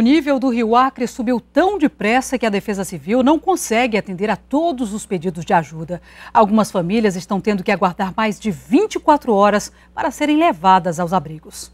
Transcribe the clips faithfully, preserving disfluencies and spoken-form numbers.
nível do Rio Acre subiu tão depressa que a Defesa Civil não consegue atender a todos os pedidos de ajuda. Algumas famílias estão tendo que aguardar mais de vinte e quatro horas para serem levadas aos abrigos.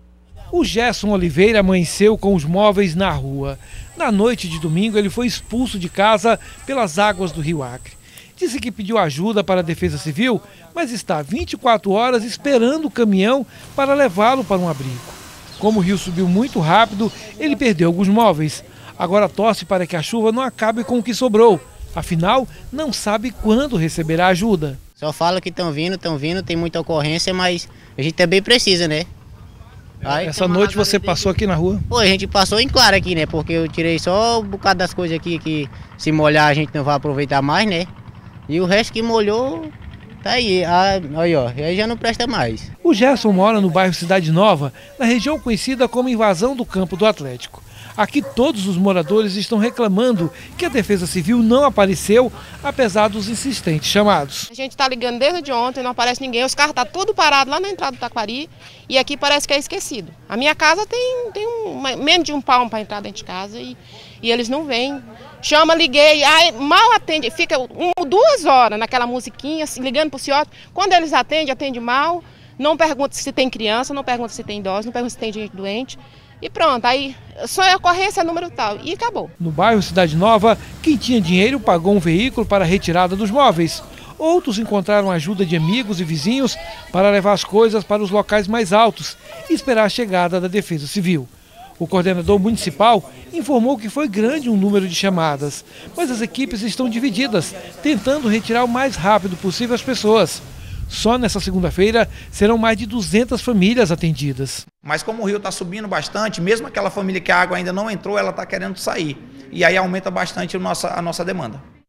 O Gerson Oliveira amanheceu com os móveis na rua. Na noite de domingo, ele foi expulso de casa pelas águas do Rio Acre. Disse que pediu ajuda para a Defesa Civil, mas está vinte e quatro horas esperando o caminhão para levá-lo para um abrigo. Como o rio subiu muito rápido, ele perdeu alguns móveis. Agora torce para que a chuva não acabe com o que sobrou. Afinal, não sabe quando receberá ajuda. Só fala que estão vindo, estão vindo, tem muita ocorrência, mas a gente também precisa, né? Aí, Essa noite você passou aqui na rua? Pô, a gente passou em claro aqui, né? Porque eu tirei só um bocado das coisas aqui que se molhar a gente não vai aproveitar mais, né? E o resto que molhou, tá aí. Aí, ó, aí já não presta mais. O Gerson mora no bairro Cidade Nova, na região conhecida como Invasão do Campo do Atlético. Aqui todos os moradores estão reclamando que a Defesa Civil não apareceu, apesar dos insistentes chamados. A gente está ligando desde ontem, não aparece ninguém, os carros estão tá tudo parados lá na entrada do Taquari e aqui parece que é esquecido. A minha casa tem, tem um, menos de um palmo para entrar dentro de casa e, e eles não vêm. Chama, liguei, ai, mal atende, fica um, duas horas naquela musiquinha, ligando para o senhor. Quando eles atendem, atende mal, não pergunta se tem criança, não pergunta se tem idoso, não pergunta se tem gente doente. E pronto, aí só é ocorrência, número tal, e acabou. No bairro Cidade Nova, quem tinha dinheiro pagou um veículo para a retirada dos móveis. Outros encontraram ajuda de amigos e vizinhos para levar as coisas para os locais mais altos e esperar a chegada da Defesa Civil. O coordenador municipal informou que foi grande um número de chamadas, mas as equipes estão divididas, tentando retirar o mais rápido possível as pessoas. Só nessa segunda-feira serão mais de duzentas famílias atendidas. Mas como o rio está subindo bastante, mesmo aquela família que a água ainda não entrou, ela está querendo sair. E aí aumenta bastante a nossa, a nossa demanda.